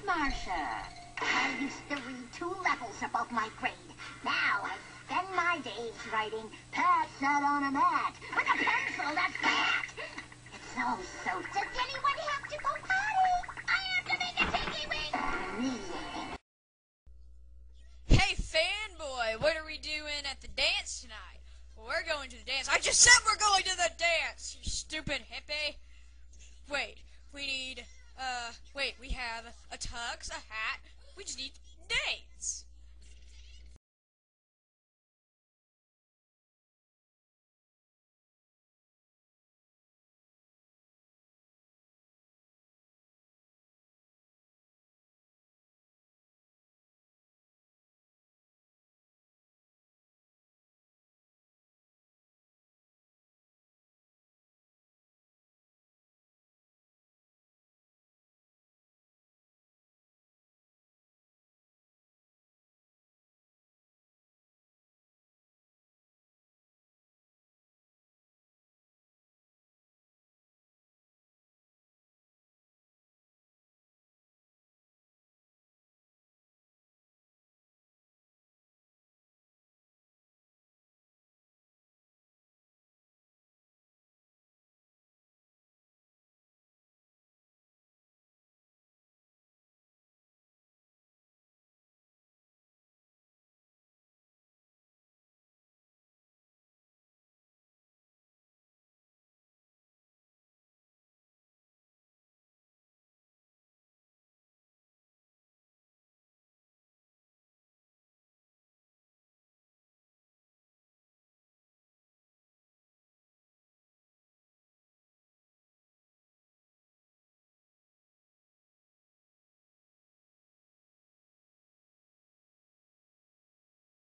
Marcia. I used to read 2 levels above my grade. Now I spend my days writing, Pat sat on a mat with a pencil that's flat. It's all so. Does anyone have to go potty? I have to make a tiki wing. Immediately. Hey, fanboy, what are we doing at the dance tonight? Well, we're going to the dance. I just said we're going to the dance, you stupid hippie. Wait, we need, we have a tux, a hat. We just need dates.